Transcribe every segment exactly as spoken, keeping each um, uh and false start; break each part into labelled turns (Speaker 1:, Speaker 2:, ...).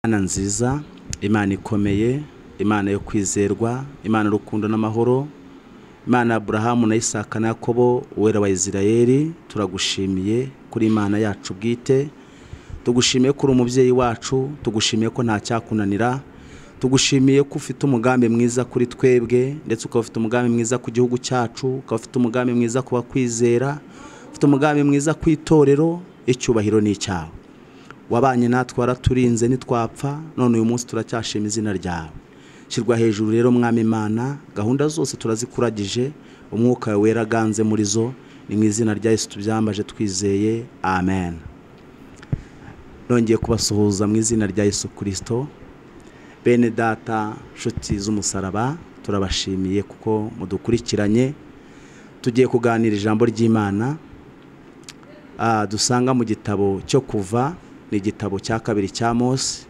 Speaker 1: Imana nziza, Imana ikomeye, Imana yo kwizerwa, Imana rukundo n'amahoro, Imana Abrahamu na Isaka na Yakobo, uwera wa Isirayeli. Turagushimiye kuri Imana yacu bwite, tugushimiye kuri umubyeyi wacu, tugushimiye ko nta cyakunanira, tugushimiye ko ufite umugambi mwiza kuri twebwe, ndetse ukaba ufite umugambi mwiza ku gihugu cyacu, ukaba ufite umugambi mwiza ku bakwizera, ufite umugambi mwiza ku itorero. Icyubahiro ni icyawe. Wabanye natwe, waraturinze nitwapfa, none uyu munsi turacyashima izina ryawe. Shirwa hejuru rero mwami Imana, gahunda zose turazikuragije, umwuka wawe wera ganze muri zo, ni mu izina rya Yesu tubyambaje twizeye, amen. Nongeye kubasuhuza mu izina rya Yesu Kristo. Bene data, nshuti z'umusaraba, turabashimiye kuko mudukurikiranye. Tugiye kuganira ijambo ry'Imana ah dusanga mu gitabo cyo Kuva, ni igitabo cya kabiri cya Mose.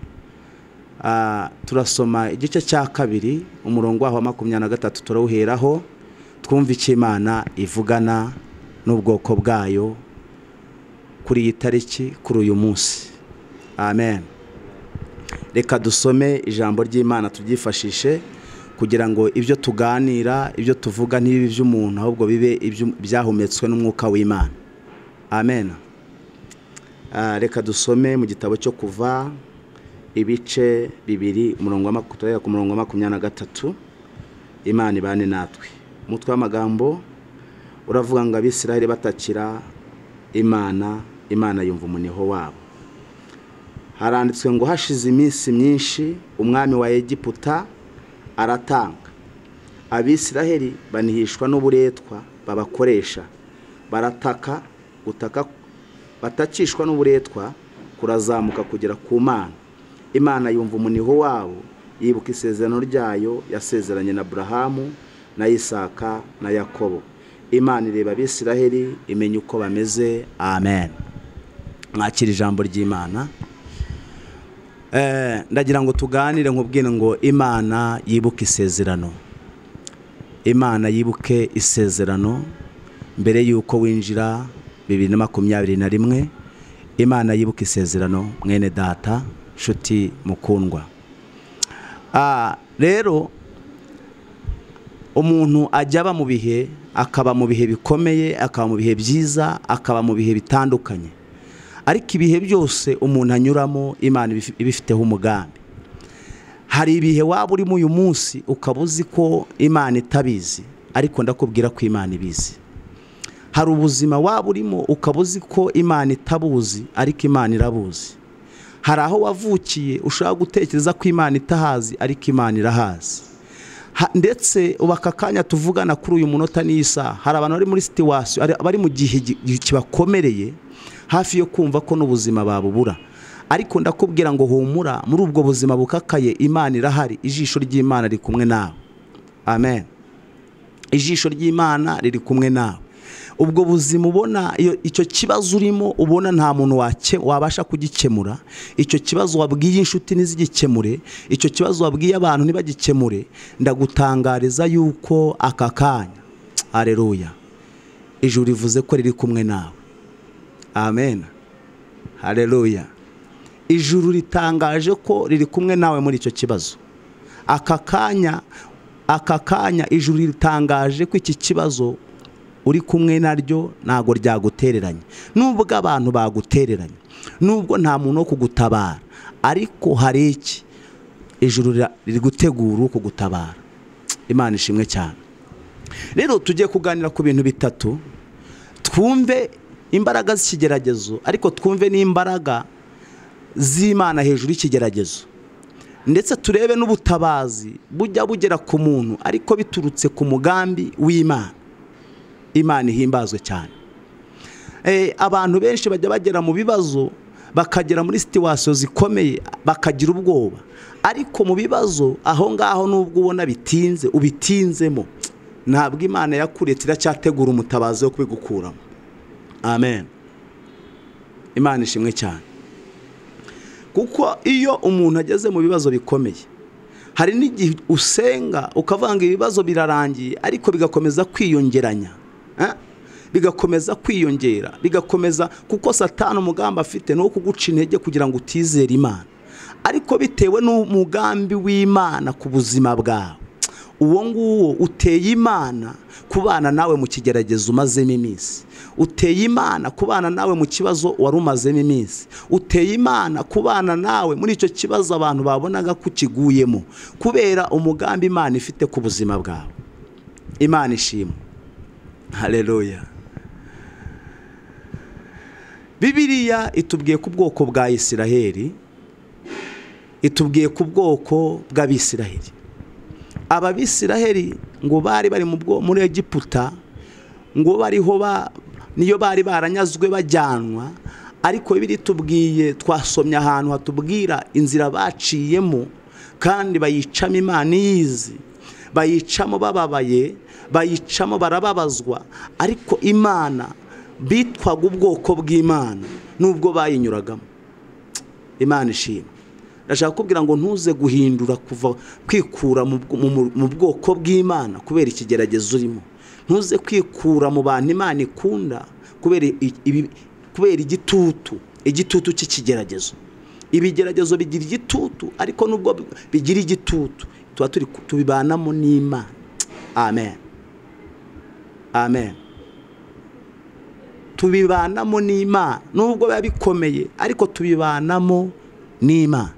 Speaker 1: Ah turasoma igice cya kabiri, umurongo wa makumyabiri na gatatu turawuheraho, twumva icyo Imana ivugana n'ubwoko bwayo kuri iyi tariki, kuri uyu munsi. Amen. Reka dusome ijambo ry'Imana tubyifashishe kugira ngo ibyo tuganira, ibyo tuvuga ntibibe iby'umuntu, ahubwo bibe ibyahumetswe n'umwuka w'Imana. Amen. Ah reka dusome mu gitabo cyo Kuva ibice bibiri, umurongo wa makumyabiri ku murongo wa makumyabiri na gatatu. Imana ibane natwe. Umutwe w'amagambo uravuga ngo Abisirayeli batakira Imana, Imana yumva umuniho wabo. Haranditswe ngo hashize iminsi myinshi umwami wa Egiputa aratanga. Abisirayeli banihishwa n'uburetwa babakoresha, barataka, gutaka batakishwa n'uburetwa kurazamuka kugera ku Mana. Imana yumva umuniho wabo, yibuka isezerano ryayo yasezeranye na Abrahamu na Isaka na Yakobo. Imana ireba Abisirayeli, imenya uko bameze. Amen. Mwakira ijambo ry'Imana. Eh ndagira ngo tuganire nkubwire ngo Imana yibuke isezerano. Imana yibuke isezerano mbere yuko winjira bibiri na makumyabiri na rimwe. Imana yibuke isezerano mwene data, nshuti mukundwa. Ah rero umuntu ajyaba mu bihe, akaba mu bihe bikomeye, akaba mu bihe byiza, akaba mu bihe bitandukanye. Ariko ibihe byose umuntu anyuramo, Imana ibifiteho umugambi. Hari ibihe waba urimo uyu munsi ukaba uzi ko Imana itabizi, ariko ndakubwira ko Imana ibizi. Hari ubuzima waba urimo ukaba uzi ko Imana itabuzi, ariko Imana irabuzi. Hari aho wavukiye ushaka gutekereza ko Imana itahazi, ariko Imana irahazi. Ndetse ubaka kanya tuvugana kuri uyu munota n'isa, hari abantu bari muri situation, bari mu gihe kibakomereye, hafi yo kumva ko n'ubuzima babubura. Ariko ndakubwira ngo humura, muri ubwo buzima bukakaye Imana irahari, ijisho ry'Imana riri kumwe nawe. Amen. Ijisho ry'Imana riri kumwe nawe. Ubwo buzima ubona, icyo kibazo urimo ubona nta muntu wabasha kugikemura, icyo kibazo wabwiye inshuti ntizigikemure, icyo kibazo wabwiye abantu ntibagikemure, ndagutangariza yuko aka kanya, haleluya, ijuru rivuze ko riri kumwe nawe. Amen. Haleluya. Ijuru ritangaje ko riri kumwe nawe muri icyo kibazo. Aka kanya, aka kanya ijuru ritangaje ko iki kibazo uri kumwe naryo ntago ryagutereranye. Nubwo abantu bagutereranye, nubwo nta muntu wo kugutabara, ariko hari iki, ijuru riri gutegura kugutabara. Imana ishimwe cyane. Rero tugiye kuganira ku bintu bitatu. Twumve imbaraga z'ikigeragezo, ariko twumve n'imbaraga z'Imana hejuru y'ikigeragezo. Ndetse turebe n'ubutabazi bujya bugera ku muntu, ariko biturutse ku mugambi w'Imana. Imana ihimbazwe cyane. Eh abantu benshi bajya bagera mu bibazo, bakagera muri situation zikomeye, bakagira ubwoba. Ariko mu bibazo aho ngaho nubwo ubona bitinze, ubitinzemo, ntabwo Imana yakuretse iracyategura umutabazi wo kubigukuramo. Amen. Imana ishimwe cyane. Kuko iyo umuntu ageze mu bibazo bikomeye, hari n'igihe usenga ukavanga ibibazo birarangiye, ariko bigakomeza kwiyongeranya. bigakomeza kwiyongera, bigakomeza, kuko Satani umugambi afite no kuguca intege kugira ngo utizere Imana. ariko bitewe n'umugambi w'Imana ku buzima bwawe, uwo nguwo uteye Imana kubana nawe mu kigeragezo umazemo iminsi, uteye Imana kubana nawe mu kibazo wari umazemo iminsi, uteye Imana kubana nawe muri icyo kibazo abantu babonaga kukiguyemo, kubera umugambi Imana ifite ku buzima bwawe. Imana ishimwe. Haleluya. Bibiliya itubwiye ku bwoko bwa Isiraheli, itubwiye ku bwoko bw'Abisiraheli. Aba Bisiraheli ngo bari bari muri Egiputa, ngo bariho ba niyo bari baranyazwe bajyanwa, ariko Bibiliya itubwiye, twasomye ahantu hatubwira inzira baciyemo kandi bayicamo Imana iyizi, bayicamo bababaye, bayicamo barababazwa, ariko Imana bitwaga ubwoko bw'Imana nubwo bayinyuragamo. Imana ishimwe. Ndashaka kubwira ngo ntuze guhindura kuva kwikura mu bwoko bw'Imana kubera ikigeragezo urimo, ntuze kwikura mu bantu Imana ikunda kubera kubera igitutu igitutu cy'ikigeragezo. Ibigeragezo bigira igitutu, ariko nubwo bigira igitutu tuba turi tubibanamo n'Imana. Amen, amen. Tubibanamo n'Imana nubwo biba bikomeye, ariko tubibanamo n'Imana.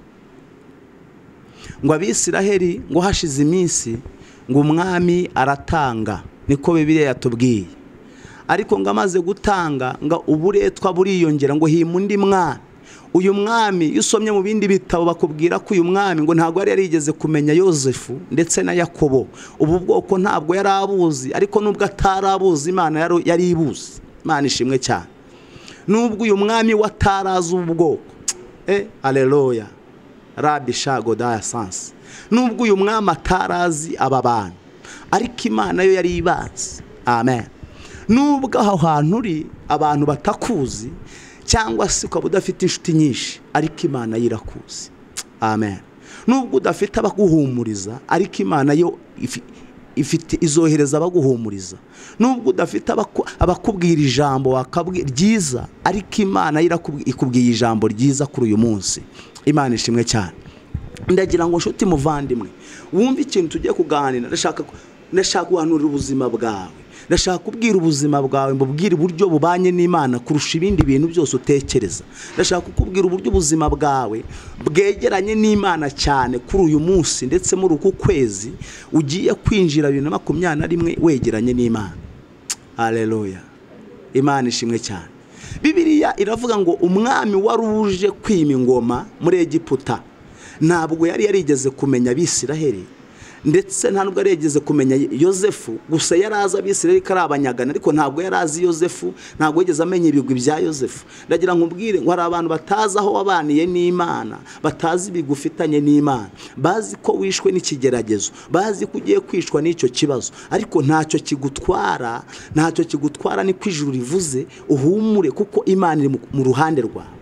Speaker 1: Ngo Abisiraheli ngo hashize iminsi ngo umwami aratanga, niko Bibiliya yatubwiye, ariko ngo amaze gutanga ngo uburetwa buriyongera, ngo hima undi mwami. Uyu mwami iyo usomye mu bindi bitabo bakubwira ko uyu mwami ngo ntabwo yari yarigeze kumenya Yosefu ndetse na Yakobo. Ubu bwoko ntabwo yari abuzi, ariko nubwo atarabuzi Imana yari ibuzi. Imana ishimwe cyane. Nubwo uyu mwami watarazi ubu bwoko, eh haleluya, Rabi shago da sansi, nubwo uyu mwami atarazi aba bantu, ariko Imana yo yari ibazi. Amen. Nubwo aho hantu uri abantu batakuzi, cyangwa se ukaba udafite inshuti nyinshi, ariko Imana yirakuzi. Amen. Nubwo udafite abaguhumuriza, ariko Imana yo ifite izohereza abaguhumuriza. Nubwo udafite abakubwira ijambo wakabwira ryiza, ariko Imana ikubwiye ijambo ryiza kuri uyu munsi. Imana ishimwe cyane. Ndagira ngo nshuti muvandimwe, wumve ikintu tugiye kuganira. Ndashaka ndashaka guhanura ubuzima bwawe, ndashaka kubwira ubuzima bwawe, mbubwire uburyo bubanye n'Imana kurusha ibindi bintu byose utekereza. Ndashaka kukubwira uburyo ubuzima bwawe bwegeranye n'Imana cyane kuri uyu munsi, ndetse muri uku kwezi ugiye kwinjira bibiri na makumyabiri na rimwe wegeranye n'Imana. Haleluya. Imana ishimwe cyane. Bibiliya iravuga ngo umwami wari uje kwima ingoma muri Egiputa ntabwo yari yarigeze kumenya Abisiraheli, ndetse nta nubwo yarigeze kumenya Yosefu. Gusa yari azi Abisiraheli ko ari abanyagana, ariko ntabwo yari azi Yosefu, ntabwo yigeze amenya ibigwi bya Yosefu. Ndagira ngo mbwire ngo hari abantu batazi aho wabaniye n'Imana, batazi ibigwi ufitanye n'Imana, bazi ko wishwe n'ikigeragezo, bazi ko ugiye kwishwa n'icyo kibazo, ariko ntacyo kigutwara, ntacyo kigutwara. Ni ko ijuru rivuze, uhumure kuko Imana iri mu ruhande rwawe.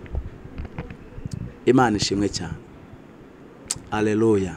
Speaker 1: Imana ishimwe cyane. Haleluya.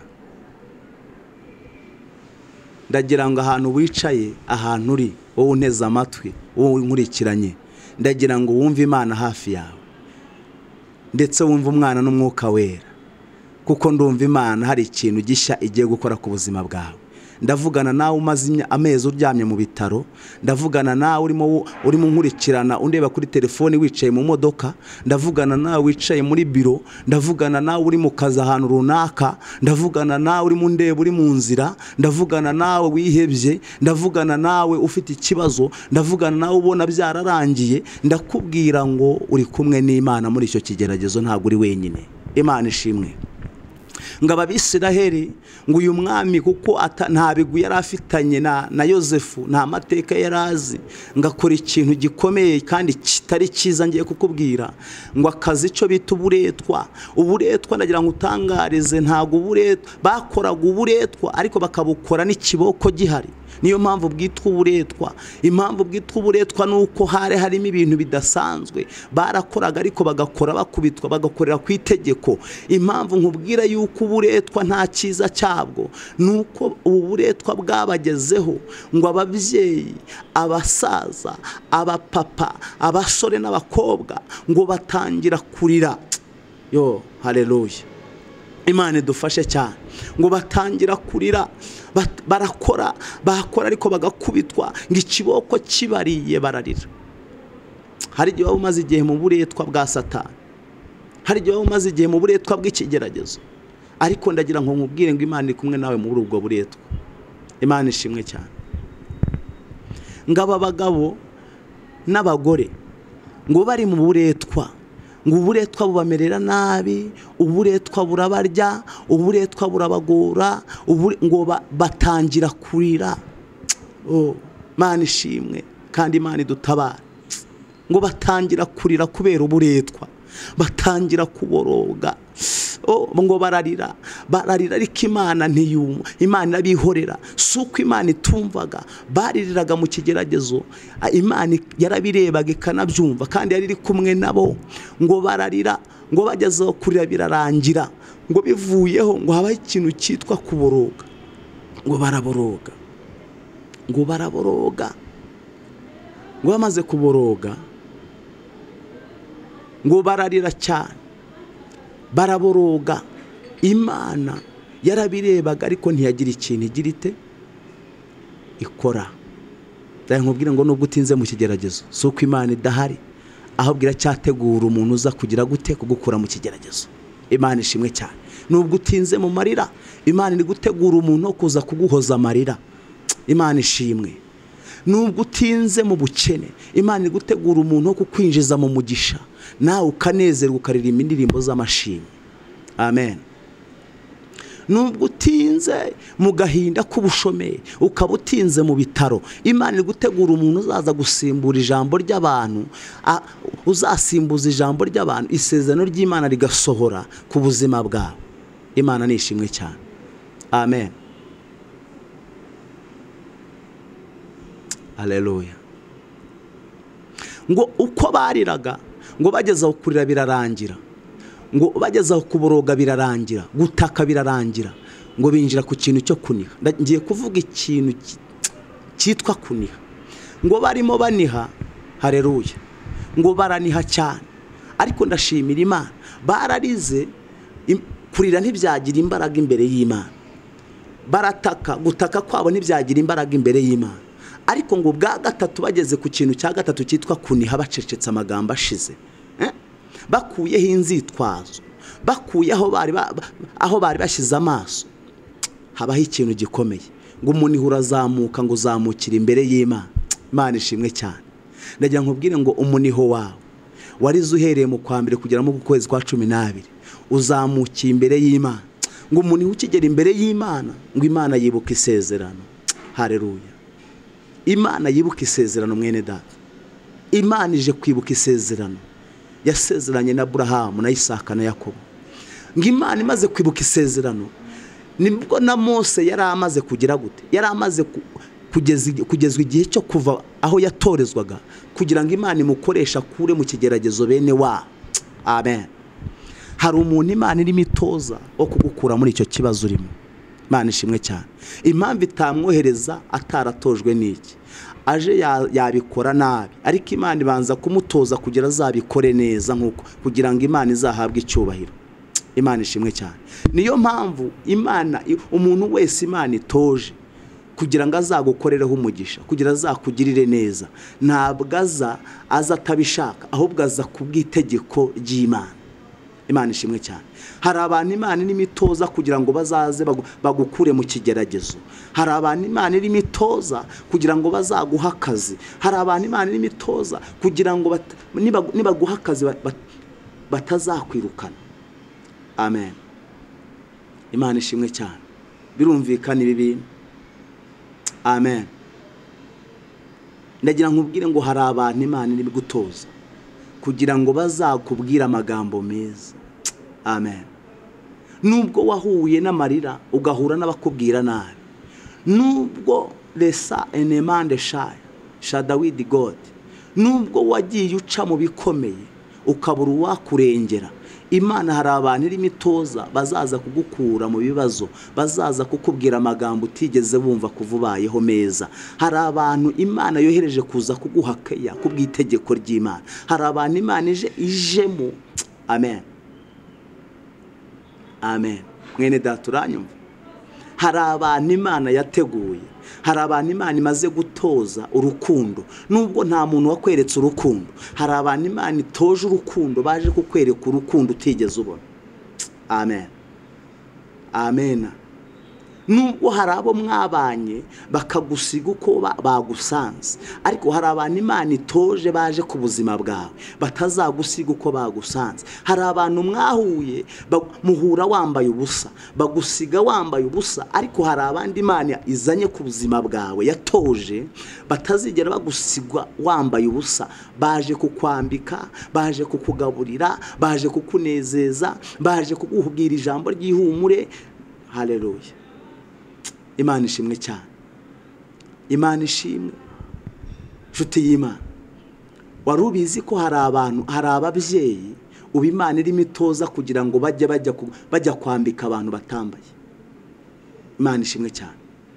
Speaker 1: Ndagira ngo ahantu wicaye, ahantu uri, wowe unteze amatwi, wowe unkurikiranye, ndagira ngo wumve Imana hafi yawe, ndetse wumve Umwana n'Umwuka Wera, kuko ndumva Imana hari ikintu gishya igiye gukora ku buzima bwawe. Ndavugana nawe umaze amezi uryamye mu bitaro, ndavugana nawe urimo urimo nkurikirana undeba kuri telefone wicaye mu modoka, ndavugana nawe wicaye muri biro, ndavugana nawe uri mu kazi ahantu runaka, ndavugana nawe uri mu ndeba uri mu nzira, ndavugana nawe wihebye, ndavugana nawe ufite ikibazo, ndavugana nawe ubona byararangiye. Ndakubwira ngo uri kumwe n'Imana muri icyo kigeragezo, ntabwo uri wenyine. Imana ishimwe. Ngo Abisiraheli ngo uyu mwami kuko nta bigwi yari afitanye na na Yosefu, nta mateka yari azi, ngo akora ikintu gikomeye kandi kitari cyiza. Ngiye kukubwira ngo akazi icyo bita uburetwa. Uburetwa ndagira ngo utangarize, ntago uburetwa bakoraga uburetwa, ariko bakabukora n'ikiboko gihari. Niyo mpamvu bwitwa uburetwa. Impamvu bwitwa uburetwa nuko hari harimo ibintu bidasanzwe barakoraga, ariko bagakora bakubitwa, bagakorera ku itegeko. Impamvu nkubwira yuko uburetwa nta cyiza cyabwo nuko uburetwa bwabagezeho ngo ababyeyi, abasaza, abapapa, abasore n'abakobwa ngo batangira kurira. Yo haleluya. Imana idufashe cyane. Ngo batangira kurira, barakora bakora ariko bagakubitwa, ngo ikiboko kibariye bararira. Hari igihe waba umaze igihe mu buretwa bwa Satani, hari igihe waba umaze igihe mu buretwa bw'ikigeragezo, ariko ndagira ngo nkubwire ngo Imana iri kumwe nawe muri ubwo buretwa. Imana ishimwe cyane. Ngaba abagabo n'abagore ngo bari mu buretwa, ngo uburetwa bubamerera nabi, uburetwa burabarya, uburetwa burabagora, ngo batangira kurira. Oh, Imana ishimwe kandi Imana idutabara. Ngo batangira kurira kubera uburetwa, batangira kuboroga. Oh, ngo bararira bararira ariko Imana ntiyumva, Imana abihorera. Suko Imana itumvaga, baririraga mu kigeragezo, Imana yarabirebaga ikanabyumva kandi yari iri kumwe nabo. Ngo bararira, ngo bagezeho kurira birarangira, ngo bivuyeho ngo habaho ikintu cyitwa kuboroga. Ngo baraboroga, ngo baraboroga, ngo bamaze kuboroga, ngo bararira cyane, baraboroga. Imana yarabirebaga ariko ntiyagira ikintu igira ite ikora. Ndaye nkubwira ngo nubwo utinze mu kigeragezo, suko Imana idahari, ahubwo iracyategura umuntu uza kugira gute kugukura mu kigeragezo. Imana ishimwe cyane. Nubwo utinze mu marira, Imana iri gutegura umuntu wo kuza kuguhoza amarira. Imana ishimwe. Nubwo utinze mu bukene, Imana iri gutegura umuntu wo kukwinjiza mu mugisha, nawe ukanezerwa ukaririmba indirimbo z'amashimwe. Amen. Nubwo utinze mu gahinda k'ubushomeri, ukaba utinze mu bitaro, Imana iri gutegura umuntu uzaza gusimbura ijambo ry'abantu, uzasimbuza ijambo ry'abantu, isezerano ry'Imana rigasohora ku buzima bwawe. Imana nishimwe cyane. Amen. Haleluya. Ngo uko bariraga, ngo bagezaho kurira birarangira, ngo bagezaho kuboroga birarangira, gutaka birarangira, ngo binjira ku kintu cyo kuniha. Ngiye kuvuga ikintu cyitwa kuniha. Ngo barimo baniha, haleluya, ngo baraniha cyane. Ariko ndashimira Imana, bararize, kurira ntibyagira imbaraga imbere y'Imana. Barataka, gutaka kwabo ntibyagira imbaraga imbere y'Imana. Ariko ngo bwa gatatu bageze ku kintu cya gatatu cyitwa kuniha, bacecetse amagambo ashize, eh? Bakuyeho inzitwazo, bakuye aho bari aho bari bashyize amaso, habaho ikintu gikomeye. Ngo umuntu urazamuka, ngo uzamukira imbere y'Imana. Imana ishimwe cyane. Ndagira nkubwire ngo umuniho wawe warize uhereye mu kwa mbere kugera mu kwezi kwa cumi n'abiri, uzamukiye imbere y'Imana. Ngo umuntu ukigera imbere y'Imana, ngo Imana yibuka isezerano. Haleluya. Imana yibuka isezerano mwene data. Imana ije kwibuka isezerano yasezeranye na Abrahamu na Isaka na Yakobo. Ngo Imana imaze kwibuka isezerano, nibwo na Mose yari amaze kugira gute, yari amaze kugeza kugezwa igihe cyo kuva aho yatorezwaga, kugira ngo Imana imukoresha kure mu kigeragezo bene wa. Amen. Hari umuntu Imana irimo itoza wo kugukura muri icyo kibazo urimo. Imana ishimwe cyane. Impamvu itamwohereza ataratojwe n'iki, aje yabikora nabi, ariko Imana ibanza kumutoza kugira azabikore neza, nkuko kugira ngo Imana izahabwe icyubahiro. Imana ishimwe cyane. Niyo mpamvu Imana, umuntu wese Imana itoje kugira ngo azagukorereho umugisha, kugira azakugirire neza, ntabwo aza aza atabishaka, ahubwo aza kubw'itegeko ry'Imana. Imana ishimwe cyane. Hari abantu Imana irimo itoza kugira ngo bazaze bagukure mu kigeragezo. Hari abantu Imana irimo itoza kugira ngo bazaguha akazi. Hari abantu Imana irimo itoza kugira ngo nibaguha akazi batazakwirukana. Amen. Imana ishimwe cyane. Birumvikana ibi bintu. Amen. Ndagira nkubwire ngo hari abantu Imana irimo gutoza kugira ngo bazakubwira amagambo meza. Amen. Nubwo wahuye n'amarira ugahura n'abakubwira nabi, nubwo lesa enemande shay shadawidi God, nubwo wagiye uca mu bikomeye ukabura uwakurengera, Imana hari abantu irimo itoza bazaza kugukura mu bibazo, bazaza kukubwira amagambo utigeze bumva kuvubayeho meza. Hari abantu Imana yohereje kuza kuguhakeya kubw'itegeko ry'Imana. Hari abantu Imana ije ijemo. Amen. Amen. mwene data uranyumva? hari abantu Imana yateguye, hari abantu Imana imaze gutoza urukundo, nubwo nta muntu wakweretse urukundo. Hari abantu Imana itoje urukundo, baje kukwereka urukundo utigeze ubona. Amen, amen. Nubwo hari abo mwabanye bakagusiga uko bagusanze, ariko hari abantu Imana itoje baje ku buzima bwawe batazagusiga uko bagusanze. Hari abantu mwahuye muhura wambaye ubusa, bagusiga wambaye ubusa, ariko hari abandi Imana izanye ku buzima bwawe yatoje batazigera bagusigwa wambaye ubusa. Baje kukwambika, baje kukugaburira, baje kukunezeza, baje kukubwira ijambo ry'ihumure. Haleluya. Imana ishimwe cyane, Imana ishimwe. Nshuti y'Imana, wari ubizi ko hari abantu, hari ababyeyi ubu Imana irimo itoza kugira ngo bajye bajya bajya kwambika abantu batambaye? Imana ishimwe cyane.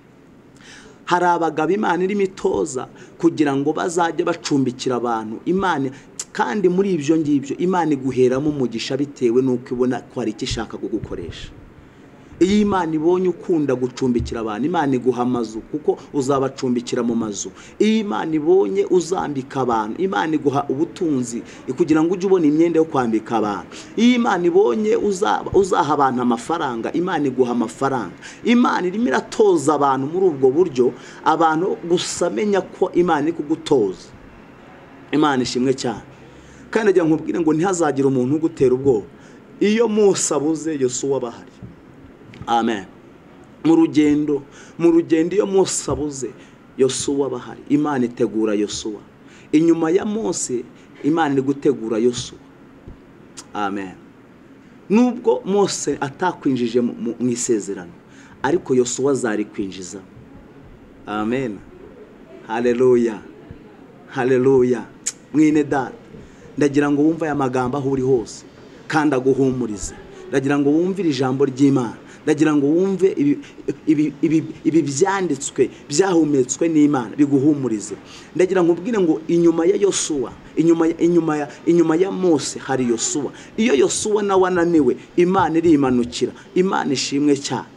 Speaker 1: Hari abagabo Imana irimo itoza kugira ngo bazajye bacumbikira abantu. Imana kandi muri ibyo ngibyo Imana iguheramo umugisha bitewe n'uko ibona ko hari icyo ishaka kugukoresha. Iyo Imana ibonye ukunda gucumbikira abantu, Imana iguha amazu kuko uzabacumbikira mu mazu. Iyo Imana ibonye uzambika abantu, Imana iguha ubutunzi kugira ngo ujye ubona imyenda yo kwambika abantu. Iyo Imana ibonye uzaha abantu amafaranga, Imana iguha amafaranga. Imana irimo iratoza abantu muri ubwo buryo, abantu gusa menya ko Imana iri kugutoza. Imana ishimwe cyane. Kandi ajya nkubwire ngo ntihazagire umuntu ugutera ubwoba. Iyo Musa abuze, Yosuwa bahari. Amen. Mu rugendo, mu rugendo iyo Musa abuze, Yosuwa bahari. Imana itegura Yosuwa. Inyuma ya Mose, Imana iri gutegura Yosuwa. Amen. Nubwo Mose atakwinjije mu isezerano, ariko Yosuwa azari kwinjiza. Amen. Haleluya, haleluya. Mwene data, ndagira ngo wumve aya magambo aho uri hose kandi aguhumurize. Ndagira ngo wumvire ijambo ry'Imana. Ndagira ngo wumve ibi ibi ibi ibi byanditswe byahumetswe n'Imana biguhumurize. Ndagira ngo ubwire ngo inyuma ya Yosuwa, inyuma inyuma ya inyuma ya Mose hari Yosuwa. Iyo Yosuwa nawe ananiwe, Imana irimanukira. Imana ishimwe cyane,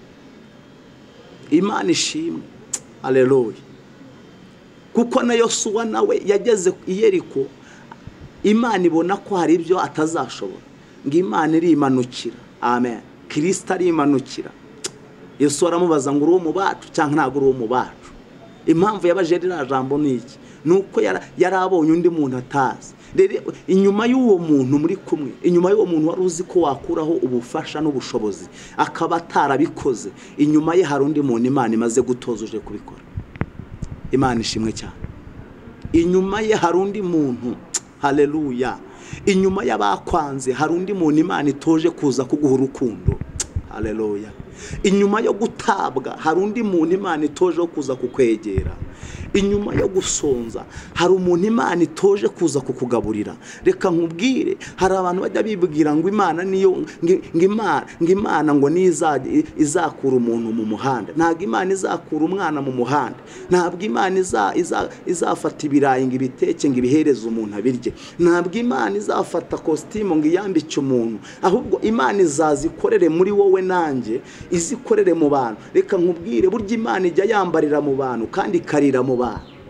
Speaker 1: Imana ishimwe. Haleluya. Kuko na Yosuwa nawe yageze i Yeriko, Imana ibona ko hari ibyo atazashobora, ngo Imana irimanukira. Amen. Kristo arimanukira. Yesu aramubaza ngo uri uwo mu bacu cyangwa ntabwo uri uwo mu bacu? Impamvu yabaje rira jambo niki? Nuko yarabonye undi muntu atazi. Rero inyuma y'uwo muntu muri kumwe, inyuma y'uwo muntu wari uzi ko wakuraho ubufasha n'ubushobozi akaba atarabikoze, inyuma ye hari undi muntu Imana imaze gutozuje kubikora. Imana ishimwe cyane. Inyuma ye hari undi muntu. Haleluya. Inyuma y'abakwanze hari undi muntu Imana itoje kuza kuguha urukundo. Haleluya. Inyuma yo gutabwa hari undi muntu Imana itoje kuza kukwegera. Inyuma yo gusonza hari umuntu Imana itoje kuza kukugaburira. Reka nkubwire, hari abantu bajya bibwira ngo Imana niyo ngimana ngimana ngo nizaje izakura umuntu mu muhanda. Ntabwo Imana izakura umwana mu muhanda. Ntabwo Imana iza izafata ibirayi ngo ibiteke ngo ibihereze umuntu abirye. Ntabwo Imana izafata costume ngo iyambike umuntu. Ahubwo Imana izazikorere muri wowe nanjye, izikorere mu bantu. Reka nkubwire, burya Imana ijya yambarira mu bantu kandi karira mu bantu.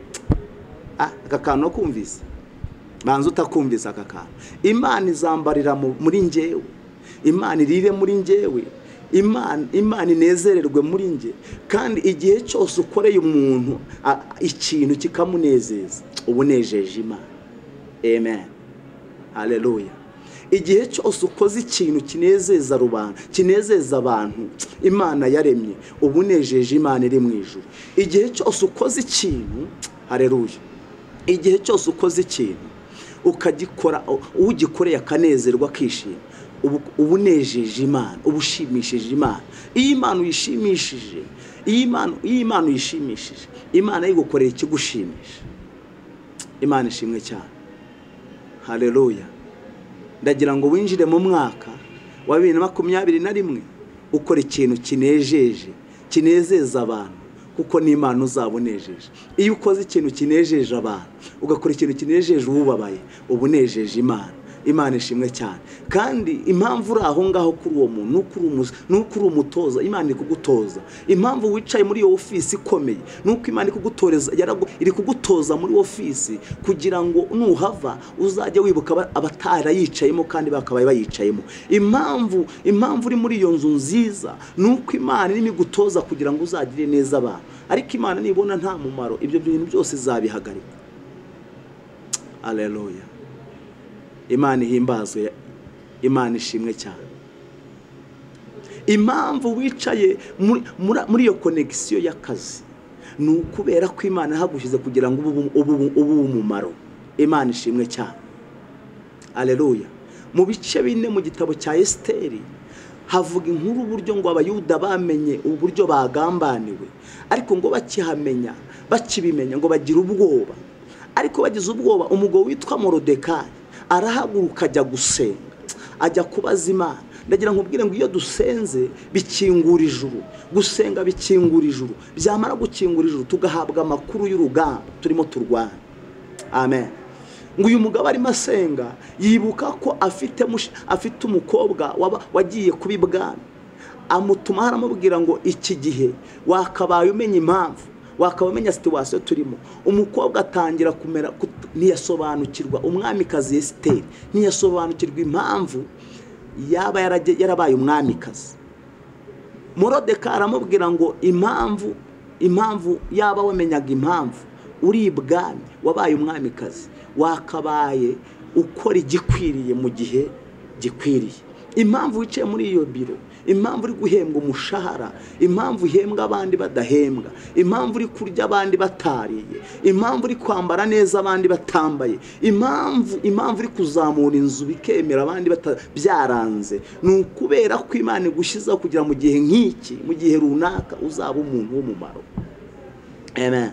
Speaker 1: Ah, aka kantu no kumvise, banza utakumvise aka kantu. Imana izambarira muri njyewe, Imana irire muri njyewe, Imana Imana inezererwe muri nje. Kandi igihe cyose ukoreye umuntu ikintu kikamunezeza, ubunejeje Imana. Amen. Haleluya. Igihe cyose ukoze ikintu kinezeza rubanda, kinezeza abantu Imana yaremye, ubunejeje Imana iri mu ijuru. Igihe cyose ukoze ikintu, haleluya, igihe cyose ukoze ikintu ukagikora, ugikoreye akanezerwa akishima, ubunejeje Imana, ubushimishije Imana. Iyo Imana uyishimishije, iyo Imana iyo Imana uyishimishije, Imana yigukoreye ikigushimisha. Imana ishimwe cyane. Haleluya. Ndagira ngo winjire mu mwaka wa bibiri na makumyabiri na rimwe ukora ikintu kinejeje, kinezeza abantu, kuko ni Imana uzabonejeje. Iyo ukoze ikintu kinejeje abantu, ugakora ikintu kinejeje ububabaye, ubunejeje Imana. Imana ishimwe cyane. Kandi impamvu uri aho ngaho kuri uwo muntu nuko uri umutoza, Imana iri kugutoza. Impamvu wicaye muri iyo ofisi ikomeye nuko Imana ikugutoreza, iri kugutoza muri ofisi kugira ngo nuhava uzajye wibuka abatara yicayemo kandi bakabaye bayicayemo. Impamvu impamvu uri muri iyo nzu nziza nuko Imana iri gutoza kugira ngo uzagire neza abantu. Ariko Imana nibona nta mumaro, ibyo bintu byose zabihagarika. Haleluya. Imana ihimbazwe, Imana ishimwe cyane. Impamvu wicaye muri iyo connection y'akazi ni ukubera ko Imana yahagushyize kugira ngo ubu umumaro. Imana ishimwe cyane. Haleluya. Mu bice bine mu gitabo cya Esiteri havuga inkuru uburyo ngo abayuda bamenye uburyo bagambaniwe, ariko ngo bakihamenya bakibimenya ngo bagira ubwoba. Ariko bagize ubwoba, umugabo witwa Morodekayi arahaguruka ajya gusenga, ajya kubaza Imana. Ndagira nkubwire ngo iyo dusenze bikingura ijuru, gusenga bikingura ijuru, byamara gukingura ijuru tugahabwa amakuru y'urugamba turimo turwana. Amen. Ngo uyu mugabo arimo asenga yibuka ko afite afite umukobwa wagiye kuba ibwami, amutuma haramubwira ngo iki gihe wakabaye umenya impamvu, wakaba umenya situation turimo. Umukobwa atangira kumera ntiyasobanukirwa, umwamikazi Esiteri ntiyasobanukirwa impamvu yaba yarabaye umwamikazi. Morodekayi aramubwira ngo impamvu impamvu yaba wamenyaga impamvu uri ibwami wabaye umwamikazi, wakabaye ukora igikwiriye mu gihe gikwiriye. Impamvu wicaye muri iyo biro, impamvu uri guhembwa umushahara, impamvu uhembwa abandi badahembwa, impamvu uri kurya abandi batariye, impamvu uri kwambara neza abandi batambaye, impamvu impamvu uri kuzamura inzu bikemera abandi byaranze, ni ukubera ko Imana igushizaho kugira mu gihe nk'iki, mu gihe runaka uzaba umuntu w'umumaro. Amen.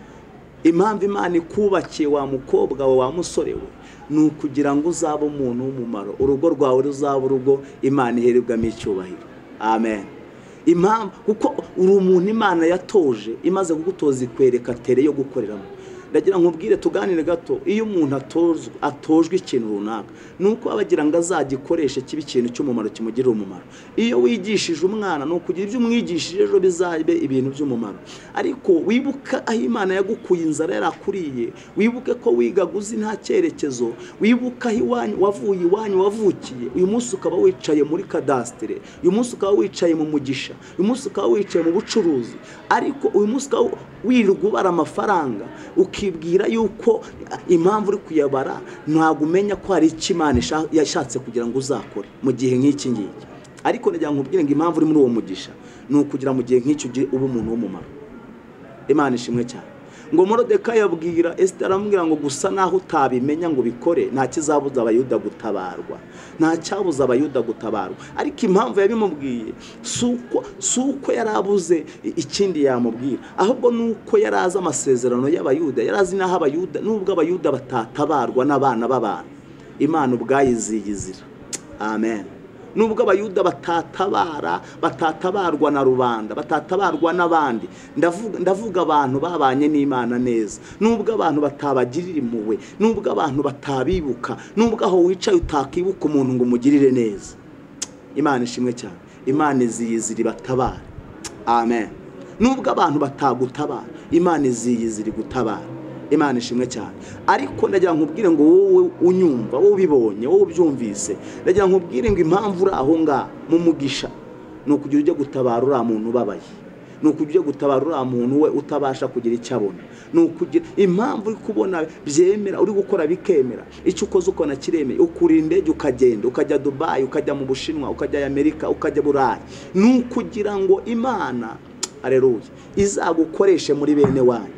Speaker 1: Impamvu Imana ikubakiye wa mukobwa we, wa musore we, ni ukugira ngo uzabe umuntu w'umumaro, urugo rwawe ruzaba urugo Imana iherebwamo icyubahiro. Amen. Impamvu kuko uri umuntu Imana yatoje, imaze kugutoza ikwereka tere yo gukoreramo. Ndagira nkubwire tuganire gato, iyo umuntu atozwe atojwe ikintu runaka nuko abagira ngo azagikoreshe kibi ikintu cy'umumaro kimugirira umumaro. Iyo wigishije umwana no kugira ibyo umwigishije ejo bizabe ibintu by'umumaro. Ariko wibuka aho Imana yagukuye inzara yarakuriye, wibuke ko wigaguze nta cyerekezo, wibuka aho iwanyu wavuye iwanyu wavukiye, uyu munsi ukaba wicaye muri kadastere, uyu munsi ukaba wicaye mu mugisha, uyu munsi ukaba wicaye mu bucuruzi, ariko uyu munsi ukaba wirugubara amafaranga, ukibwira yuko impamvu uri kuyabara ntabwo umenya ko hari icyo Imana yashatse kugira ngo uzakore mu gihe nk'iki ngiki. Ariko ndagira nkubwire ngo impamvu uri muri uwo mugisha ni ukugira mu gihe nk'icyo ugire uba umuntu w'umumaro. Imana ishimwe cyane. Ngo Morodekayi yabwira Esiteri aramubwira ngo gusa naho utabimenya ngo bikore nta kizabuza abayuda gutabarwa, nta cyabuza abayuda gutabarwa. Ariko impamvu yabimubwiye suko suko yarabuze ikindi yamubwira, ahubwo nuko yarazi amasezerano y'abayuda, yarazi naho abayuda nubwo abayuda batatabarwa n'abana b'abantu, Imana ubwayiziyizira. Amen. Nubwo abayuda batatabara, batatabarwa na rubanda, batatabarwa n'abandi, ndavuga ndavuga abantu babanye n'Imana neza, nubwo abantu batabagirira impuhwe, nubwo abantu batabibuka, nubwo aho wicaye utakibuka umuntu ngo umugirire neza. Imana ishimwe cyane. Imana iziyizira batabara. Amen. Nubwo abantu batagutabara, Imana iziyizira gutabara. Imana ishimwe cyane. Ariko ndagira nkubwire ngo wowe unyumva, wowe ubibonye, wowe ubyumvise, ndagira nkubwire ngo impamvu uri aho ngaho mu mugisha ni ukugira ujye gutabara uriya muntu ubabaye, ni ukugira ujye gutabara uriya muntu we utabasha kugira icyo abona, ni ukugira impamvu uri kubona byemera, uri gukora bikemera, icyo ukoze ukona kiremeye, ukura indege ukagenda, ukajya Dubai, ukajya mu Bushinwa, ukajya Amerika, ukajya Burayi, ni ukugira ngo Imana, haleluya, izagukoreshe muri bene wanyu.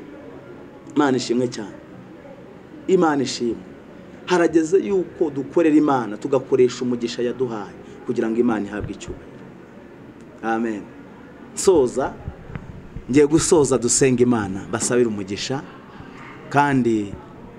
Speaker 1: Imana ishimwe cyane. Imana ishimwe. Harageze yuko dukorera Imana tugakoresha umugisha yaduhaye kugira ngo Imana ihabwe icyubahiro. Amen. Soza ngiye gusoza dusenga Imana basabira umugisha, kandi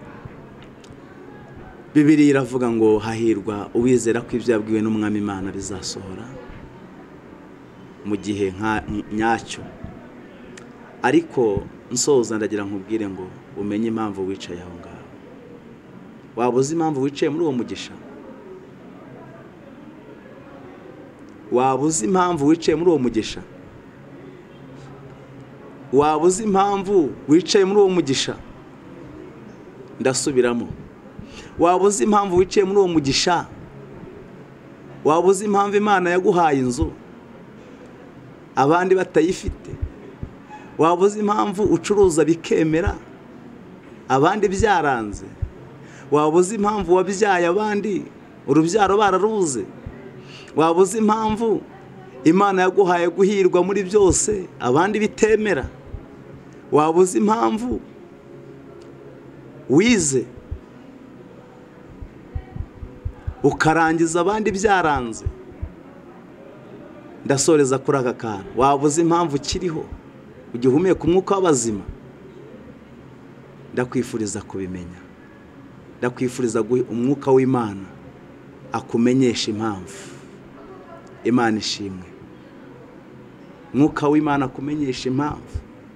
Speaker 1: Bibiliya iravuga ngo hahirwa uwizera ko ibyo yabwiwe n'Umwami Imana bizasohora mu gihe nyacyo. Ariko nsoza ndagira nkubwire ngo umenye impamvu wicaye aho ngaho. Waba uzi impamvu wicaye muri uwo mugisha? waba uzi impamvu wicaye muri uwo mugisha? Waba uzi impamvu wicaye muri uwo mugisha? Ndasubiramo. Waba uzi impamvu wicaye muri uwo mugisha? Waba uzi impamvu Imana yaguhaye inzu abandi batayifite? Waba uzi impamvu ucuruza bikemera abandi byaranze? Waba uzi impamvu wabyaye abandi urubyaro bararubuze? Waba uzi impamvu Imana yaguhaye guhirwa muri byose abandi bitemera? Waba uzi impamvu wize ukarangiza abandi byaranze? Ndasoreza kuri aka kantu. Waba uzi impamvu kiriho ugihumeka umwuka w'abazima? Ndakwifuriza kubimenya. Ndakwifuriza umwuka w'Imana akumenyesha impamvu. Imana ishimwe. Umwuka w'Imana akumenyesha impamvu.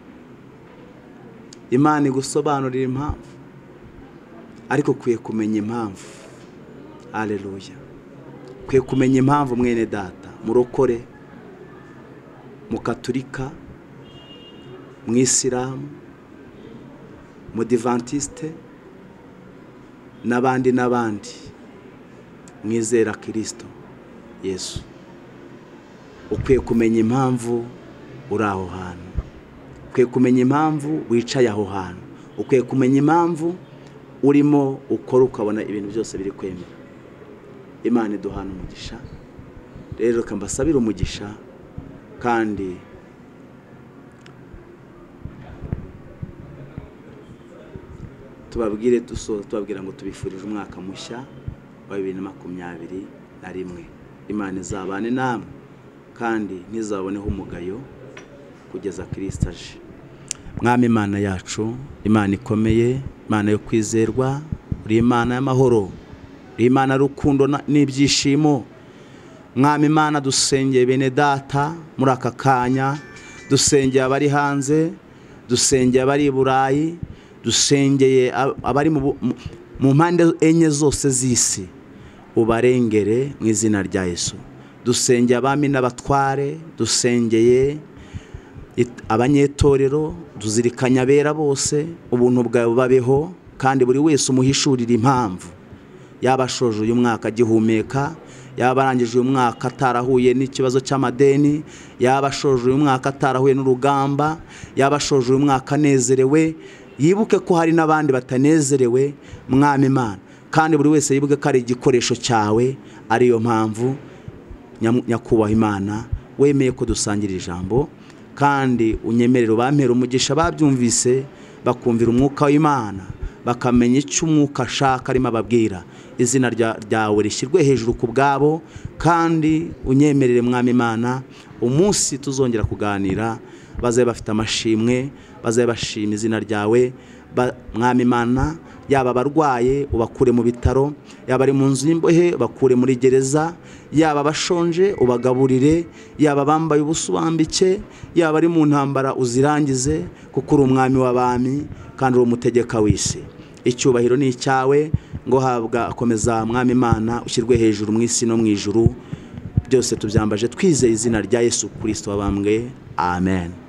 Speaker 1: Imana igusobanurira impamvu, ariko ukwiye kumenya impamvu. Haleluya. Ukwiye kumenya impamvu mwene data, murokore, mu Katolika, mu Isilamu, mu Adventiste n'abandi n'abandi mwizera Kristo Yesu. Ukwiye kumenya impamvu uri aho hantu. Ukwiye kumenya impamvu wicaye aho hantu. Ukwiye kumenya impamvu urimo ukora ukabona ibintu byose biri kwemera. Imana iduhana umugisha. Rero kambasabira umugisha, kandi tubabwire duso tubabwira ngo tubifurije umwaka mushya wa bibiri na makumyabiri na rimwe. Imana izabane namwe kandi ntizaboneho umugayo kugeza Kristo aje. Mwami Imana yacu, Imana ikomeye, Imana yo kwizerwa, uri Imana y'amahoro, uri Imana y'urukundo n'ibyishimo. Mwami Imana, dusengeye bene data muri aka kanya, dusengeye abari hanze, dusengeye abari i Burayi, dusengeye abari mu mpande enye zose z'isi. Ubarengere mu izina rya Yesu. Dusengeye abami n'abatware, dusengeye abanyetorero, duzirikanya abera bose, ubuntu bwawe bubabeho, kandi buri wese umuhishurira impamvu. Yabashoje uyu mwaka agihumeka, yabarangije uyu mwaka atarahuye n'ikibazo cy'amadeni, yabashoje uyu mwaka atarahuye n'urugamba, yabashoje uyu mwaka anezerewe. Yibuke ko hari n'abandi batanezerewe, Mwami Imana, kandi buri wese yibuke ko ari igikoresho cyawe. Ariyo mpamvu nyakubahwa Imana wemeye ko dusangira ijambo, kandi unyemerera ubampera umugisha babyumvise, bakumvira umwuka w'Imana, bakamenya icyo umwuka ashaka arimo ababwira. Izina ryawe rishyirwe hejuru ku bwabo, kandi unyemerere Mwami Imana umunsi tuzongera kuganira bazabe bafite amashimwe, bazabe bashima izina ryawe. Mwami Imana, yaba abarwaye ubakure mu bitaro, yaba ari mu nzu y'imbohe ubakure muri gereza, yaba bashonje ubagaburire, yaba bambaye ubusa ubambike, yaba ari mu ntambara uzirangize, kuko uri umwami w'abami kandi uri umutegeka w'isi. Icyubahiro ni icyawe, ngo habwa akomeza Mwami Imana, ushyirwe hejuru mu isi no mu ijuru. Byose tubyambaje twizeye izina rya Yesu Kristo wabambwe. Amen.